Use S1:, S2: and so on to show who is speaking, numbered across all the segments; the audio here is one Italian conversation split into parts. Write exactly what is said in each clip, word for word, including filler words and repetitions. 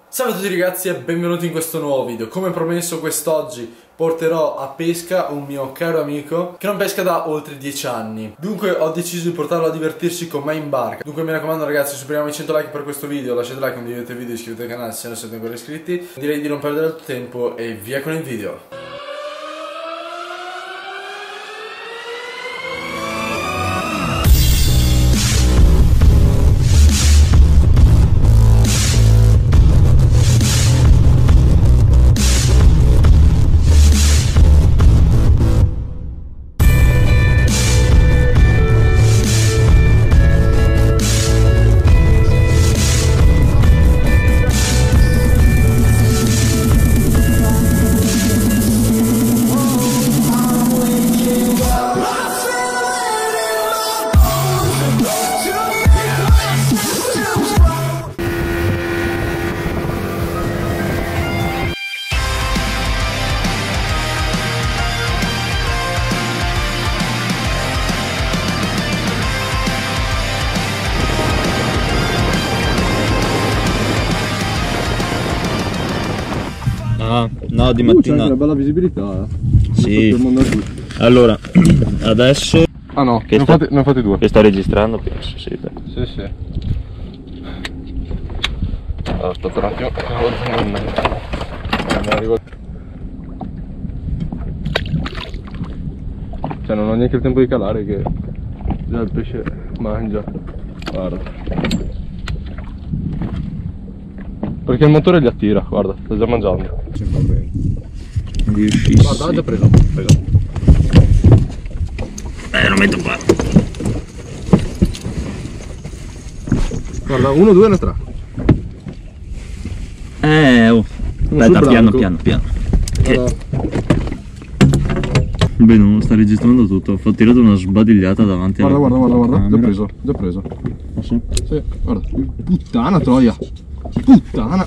S1: Salve a tutti ragazzi e benvenuti in questo nuovo video. Come promesso, quest'oggi porterò a pesca un mio caro amico che non pesca da oltre dieci anni. Dunque ho deciso di portarlo a divertirsi con me in barca. Dunque mi raccomando ragazzi, superiamo i cento like per questo video. Lasciate like, condividete il video, iscrivetevi al canale se non siete ancora iscritti. Direi di non perdere il tempo e via con il video.
S2: Ah, no, di mattina.
S3: Uh, c'è una bella visibilità, eh.
S2: Sì. Allora, adesso.
S3: Ah no,
S2: che
S3: ne,
S2: sta,
S3: fate, ne fate due.
S2: Che sta registrando, penso, sì. Beh.
S3: Sì, sì. Allora, aspetta un attimo. Non... non arrivo. Cioè, non ho neanche il tempo di calare che già il pesce mangia. Guarda. Perché il motore li attira, guarda, sta già mangiando.
S2: Riuscissi.
S3: Guarda, l'ha già preso, preso.
S2: Eh, lo metto qua.
S3: Guarda, uno, due, ne tre.
S2: Eh, oh. Aspetta, piano, piano, piano.
S3: Guarda.
S2: Beh, non sta registrando tutto. Ho tirato una sbadigliata davanti
S3: Guarda,
S2: alla
S3: guarda, guarda, guarda, già preso, già preso.
S2: Ah, sì?
S3: Sì, guarda. Puttana troia. Puttana.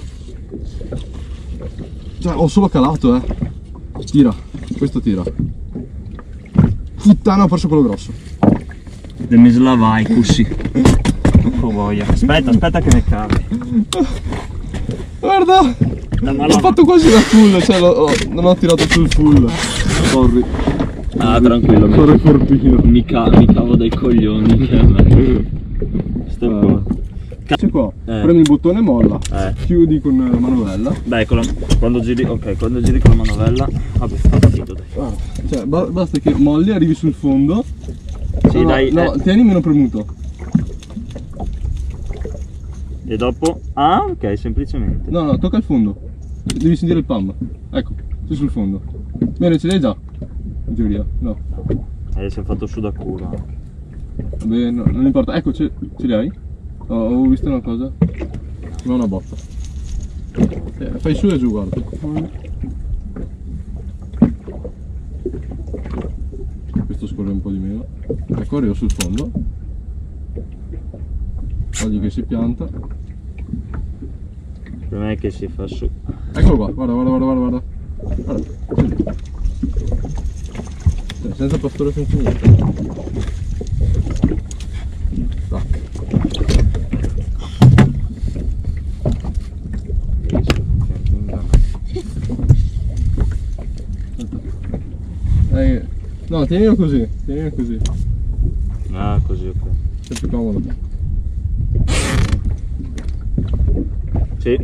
S3: Cioè, ho solo calato, eh. Tira, questo tira. Puttana, ho perso quello grosso.
S2: De mi slavai così. Oh voglia. Aspetta, aspetta che ne cavi.
S3: Guarda. Ho fatto quasi la full, cioè lo, oh, non ho tirato sul full. Sorry.
S2: Ah, tranquillo.
S3: Sorry fortino.
S2: Mi, ca mi cavo dai coglioni. Sto qua.
S3: C'è qua,
S2: eh.
S3: premi il bottone e molla, eh. Chiudi con la manovella.
S2: Dai, con la, quando giri, ok, quando giri con la manovella, vabbè, sta capito, dai.
S3: Ah, cioè, ba basta che molli, arrivi sul fondo.
S2: Sì,
S3: no,
S2: dai.
S3: No,
S2: eh.
S3: tieni meno premuto.
S2: E dopo? Ah, ok, semplicemente.
S3: No, no, tocca il fondo. Devi sentire il pam. Ecco, sei sul fondo. Bene, ce l'hai già? In teoria, no.
S2: Eh, si è fatto su da culo anche.
S3: Vabbè, no, non importa. Ecco, ce, ce li hai? Oh, ho visto una cosa. Non una botta. Eh, fai su e giù, guarda. Questo scorre un po' di meno. Ecco, arrivo sul fondo. Togli che si pianta.
S2: Per me è che si fa su.
S3: Eccolo qua, guarda, guarda, guarda, guarda. Guarda, così. Cioè, senza pastore, senza niente. Tac. Eh, no, tienilo così, tienilo così.
S2: Ah, così, ok.
S3: È più comodo.
S2: Sì.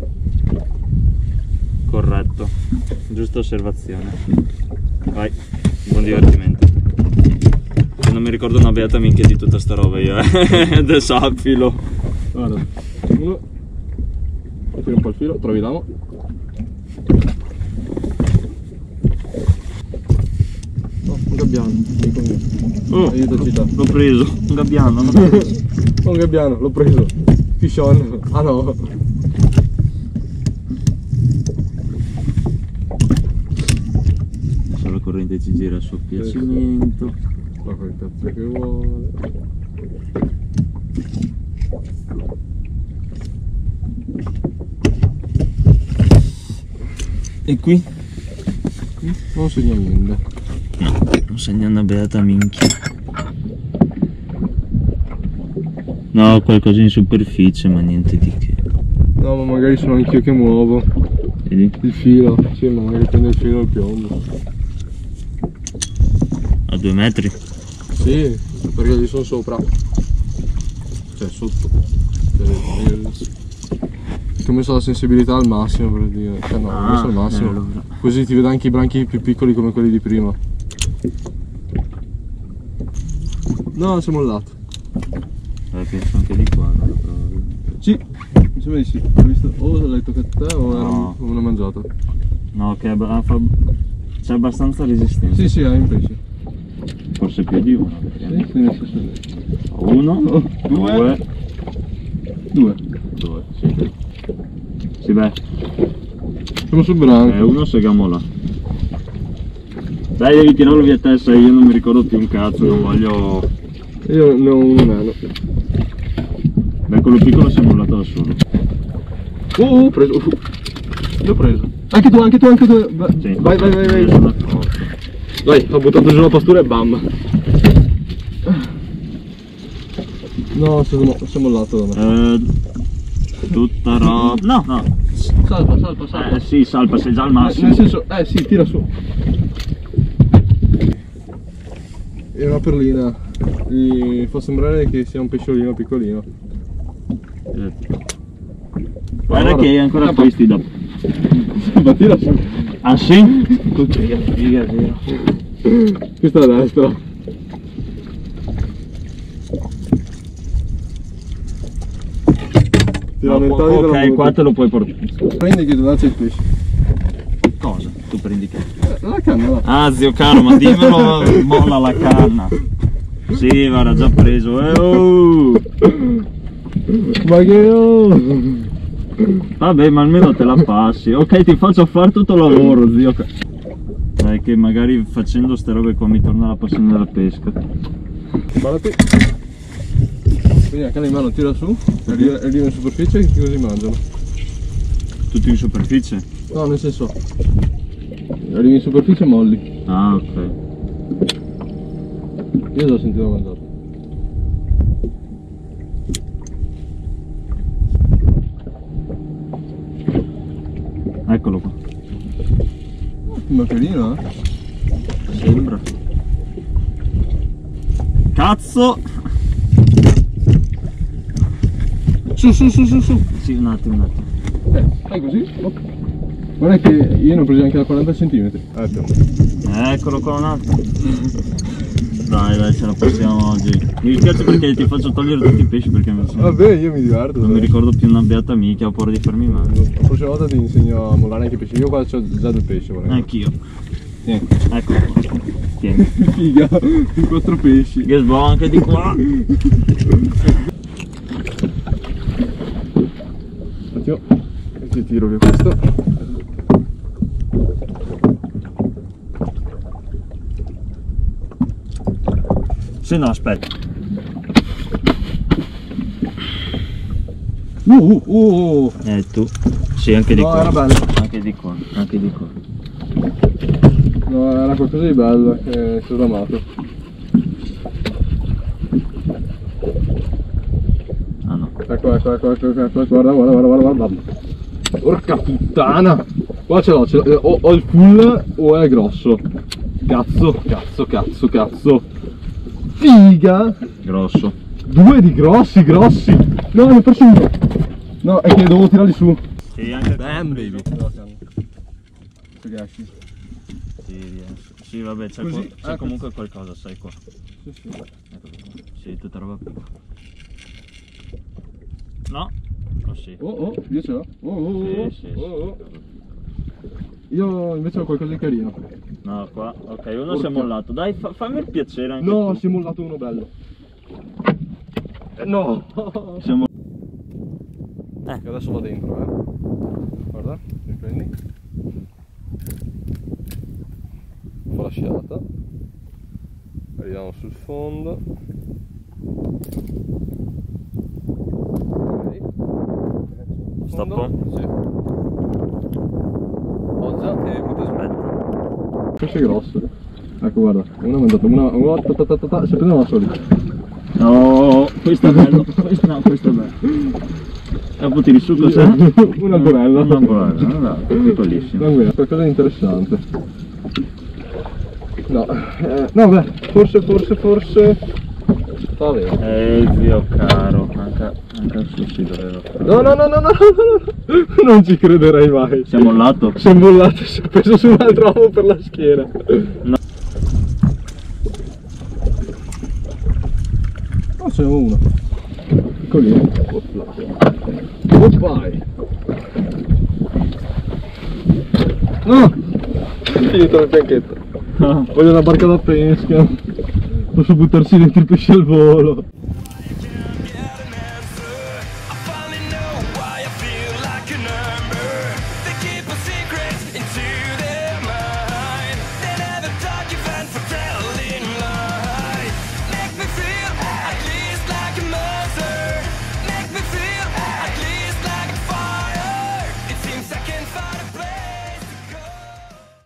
S2: Corretto. Giusta osservazione. Vai, buon divertimento. Se non mi ricordo una beata minchia di tutta sta roba io, eh. Adesso sappilo.
S3: Guarda, uno. Tiri un po' il filo, trovi l'amo. No, un gabbiano, amico mio.
S2: Oh,
S3: aiutaci da.
S2: l'ho preso, un gabbiano, l'ho preso.
S3: Un gabbiano, l'ho preso. Fischon. Ah no.
S2: Adesso la corrente ci gira a suo piacimento.
S3: Fa quel cazzo che vuole.
S2: E qui?
S3: Qui non segna niente.
S2: No, non segna una beata minchia. No, qualcosa in superficie, ma niente di che.
S3: No, ma magari sono anch'io che muovo.
S2: Vedi?
S3: Il filo. Sì, ma magari prende il filo al piombo.
S2: A due metri?
S3: Sì, perché lì sono sopra. Cioè sotto. Ho messo la sensibilità al massimo per dire. Cioè no, ho
S2: Ah,
S3: messo al massimo.
S2: bello.
S3: Così ti vedo anche i branchi più piccoli come quelli di prima. No, si è mollato.
S2: Eh, penso anche di qua, allora, probabilmente.
S3: Sì, mi sembra di sì. Ho visto, o l'hai toccato a te o era
S2: No.
S3: una mangiata.
S2: No, che c'è abbastanza resistenza.
S3: Sì, sì, hai un pesce.
S2: Forse più di uno.
S3: Sì, sì, nel senso.
S2: Uno,
S3: Oh,
S2: due,
S3: Due.
S2: due, sì. Sì, beh,
S3: Siamo sul branco.
S2: è uno segamo là. Dai, devi tirarlo via te, sai, io non mi ricordo più un cazzo, non voglio...
S3: Io ne ho uno meno.
S2: Beh, quello piccolo si è mollato da solo.
S3: Uh, ho preso. Uh. L'ho preso. Anche tu, anche tu, anche tu. Vai,
S2: Sì.
S3: vai, vai, vai.
S2: Io
S3: vai.
S2: sono d'accordo.
S3: Vai, ho buttato giù la postura e bam. No, si è mollato da me.
S2: Eh, tutta roba... No, no.
S3: Salpa, salpa, salpa.
S2: Eh sì, salpa, sei già al
S3: Eh,
S2: massimo.
S3: nel senso, eh sì, tira su. È una perlina. Gli fa sembrare che sia un pesciolino piccolino.
S2: Eh. Guarda che hai ancora
S3: Guarda.
S2: questi dopo.
S3: Ma tira su.
S2: Ah sì? Figa, figa, figa.
S3: Questa è la destra. Ti
S2: No,
S3: lamentavi
S2: ok,
S3: della
S2: qua
S3: butti.
S2: te lo puoi portare.
S3: Prendi che là c'è il pesce.
S2: Cosa? Tu prendi che?
S3: Eh, la canna là.
S2: Ah, zio caro, ma dimmelo, molla la canna. Sì, guarda, già preso. Eh, oh.
S3: Ma che oh!
S2: Vabbè, ma almeno te la passi. Ok, ti faccio fare tutto il lavoro, zio. Dai, che magari facendo ste robe qua mi torna la passione della pesca.
S3: Guardati. Quindi la canna in mano tira su, arriva, arriva in superficie e così mangiano.
S2: Tutti in superficie?
S3: No, nel senso, arrivi in superficie e molli.
S2: Ah, ok.
S3: Io già ho sentito mangiare.
S2: Eccolo qua.
S3: Ma carino, eh?
S2: Sembra. Cazzo!
S3: Su, su, su, su, su.
S2: Sì, un attimo, un attimo.
S3: Eh, fai così. Oh. Guarda che io ne ho preso anche da quaranta centimetri. Ecco.
S2: Eccolo qua un attimo. Dai, dai, ce la passiamo oggi. Mi dispiace perché ti faccio togliere tutti i pesci perché mi sono...
S3: Vabbè, io mi diverto.
S2: Non mi ricordo più una beata mica, ho paura di farmi male.
S3: La prossima volta ti insegno a mollare anche i pesci. Io qua c'ho già del pesce, guarda.
S2: Anch'io.
S3: Tieni.
S2: Eccolo qua. Tieni.
S3: Figa, i quattro pesci.
S2: Che sbo anche di qua.
S3: Attimo, ti tiro via questo.
S2: Se no, aspetta.
S3: Uh, uh, uh, uh.
S2: Eh, tu. Sì, anche di
S3: No,
S2: qua.
S3: era bello.
S2: Anche di qua, anche di qua.
S3: No, era qualcosa di bello che si è amato.
S2: Ah no.
S3: Ecco, ecco, ecco, ecco, ecco, ecco, guarda, guarda, guarda, guarda, guarda. Porca puttana! Qua ce l'ho, ce l'ho, o, o il full o è grosso. Cazzo, cazzo, cazzo, cazzo. Figa!
S2: Grosso.
S3: Due di grossi, grossi! No, ne ho perso uno! No, è che dovevo tirarli su.
S2: Sì, anche
S3: Bam, baby!
S2: Sì, riesco. Sì, vabbè, c'è,
S3: Così,
S2: qua- c'è
S3: ecco.
S2: comunque qualcosa, sai qua.
S3: Sì, sì.
S2: Eccolo qua. Sì, tutta roba piccola. No? Oh sì.
S3: Oh, oh, io ce l'ho. Oh, oh, oh,
S2: Sì, sì,
S3: oh, oh.
S2: sì.
S3: Io invece ho qualcosa di carino.
S2: No, qua. Ok, uno
S3: Porca.
S2: si è mollato. Dai, fa- fammi il piacere anche
S3: No,
S2: tu.
S3: si è mollato uno bello. Eh, no!
S2: Siamo...
S3: E adesso va dentro, eh. Guarda, mi prendi. Fa la sciata. Arriviamo sul fondo. Ok.
S2: Stoppo?
S3: Sì. Poggia e butta su.
S2: Aspetta.
S3: Pesce grosso. Ecco, guarda, una è mangiata, una, una, ta, ta, ta, ta, ta, si prendono da soli.
S2: No, questo è bello. Questo no, questo è bello. E poi tiri su cos'è?
S3: Un'ancorella.
S2: Un'ancorella, no, piccolissimo.
S3: Tranquillo, qualcosa di interessante. No, eh, no beh, forse, forse, forse... Va bene.
S2: Ehi zio caro, anche, anche il sushi doveva fare.
S3: No, no, no, no, no, no, non ci crederei mai.
S2: Si è mollato?
S3: Si è mollato, si è preso su un altro uomo per la schiena.
S2: No.
S3: Oh, ce n'è uno. Ecco Oppai. No! Finito nel bianchetto. Voglio una barca da pesca. Posso buttarsi dentro il pesce al volo.